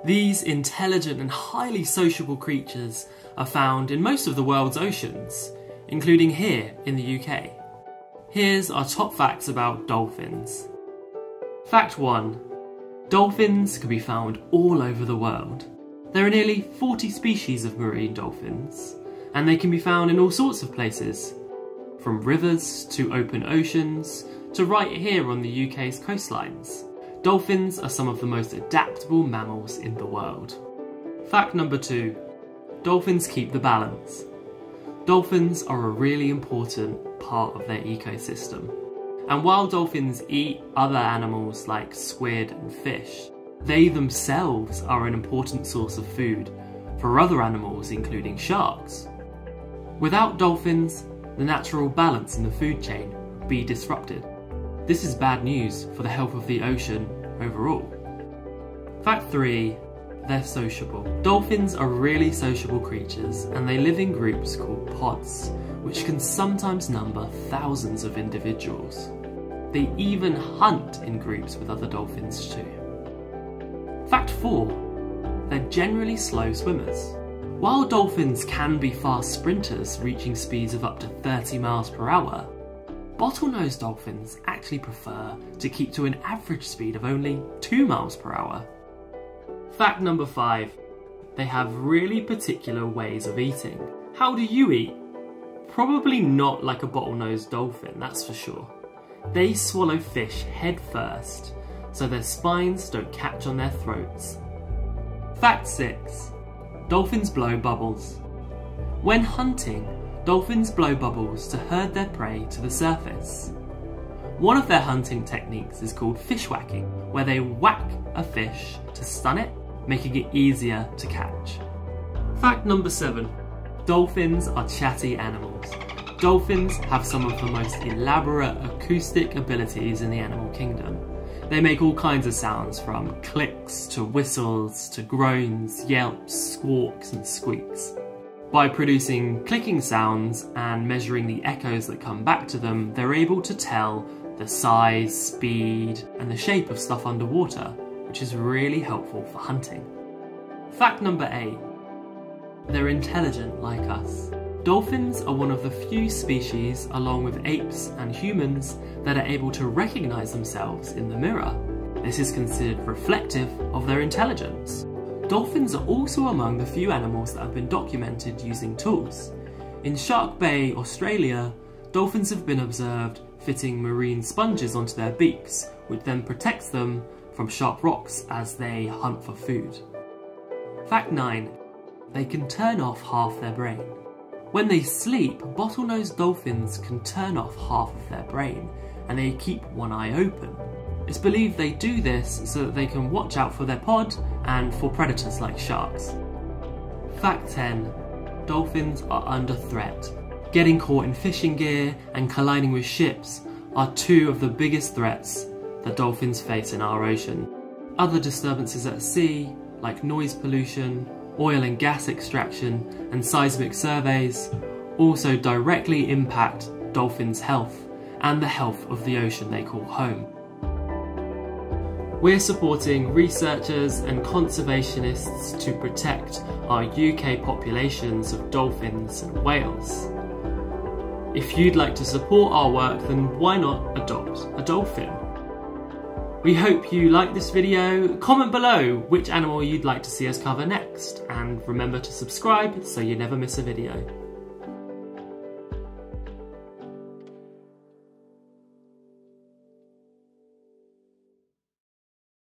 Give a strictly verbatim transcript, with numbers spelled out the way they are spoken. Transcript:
These intelligent and highly sociable creatures are found in most of the world's oceans, including here in the U K. Here's our top facts about dolphins. Fact one. Dolphins can be found all over the world. There are nearly forty species of marine dolphins, and they can be found in all sorts of places, from rivers to open oceans to right here on the U K's coastlines. Dolphins are some of the most adaptable mammals in the world. Fact number two. Dolphins keep the balance. Dolphins are a really important part of their ecosystem. And while dolphins eat other animals like squid and fish, they themselves are an important source of food for other animals, including sharks. Without dolphins, the natural balance in the food chain would be disrupted. This is bad news for the health of the ocean overall. Fact three. They're sociable. Dolphins are really sociable creatures, and they live in groups called pods, which can sometimes number thousands of individuals. They even hunt in groups with other dolphins too. Fact four. They're generally slow swimmers. While dolphins can be fast sprinters, reaching speeds of up to thirty miles per hour, bottlenose dolphins actually prefer to keep to an average speed of only two miles per hour. Fact number five. They have really particular ways of eating. How do you eat? Probably not like a bottlenose dolphin, that's for sure. They swallow fish head first, so their spines don't catch on their throats. Fact six. Dolphins blow bubbles. When hunting, dolphins blow bubbles to herd their prey to the surface. One of their hunting techniques is called fish whacking, where they whack a fish to stun it, making it easier to catch. Fact number seven. Dolphins are chatty animals. Dolphins have some of the most elaborate acoustic abilities in the animal kingdom. They make all kinds of sounds, from clicks to whistles to groans, yelps, squawks and squeaks. By producing clicking sounds and measuring the echoes that come back to them, they're able to tell the size, speed and the shape of stuff underwater, which is really helpful for hunting. Fact number eight. They're intelligent like us. Dolphins are one of the few species, along with apes and humans, that are able to recognise themselves in the mirror. This is considered reflective of their intelligence. Dolphins are also among the few animals that have been documented using tools. In Shark Bay, Australia, dolphins have been observed fitting marine sponges onto their beaks, which then protects them from sharp rocks as they hunt for food. Fact nine. They can turn off half their brain. When they sleep, bottlenose dolphins can turn off half of their brain, and they keep one eye open. It's believed they do this so that they can watch out for their pod and for predators like sharks. Fact ten. Dolphins are under threat. Getting caught in fishing gear and colliding with ships are two of the biggest threats that dolphins face in our ocean. Other disturbances at sea, like noise pollution, oil and gas extraction and seismic surveys, also directly impact dolphins' health and the health of the ocean they call home. We're supporting researchers and conservationists to protect our U K populations of dolphins and whales. If you'd like to support our work, then why not adopt a dolphin? We hope you like this video. Comment below which animal you'd like to see us cover next, and remember to subscribe so you never miss a video.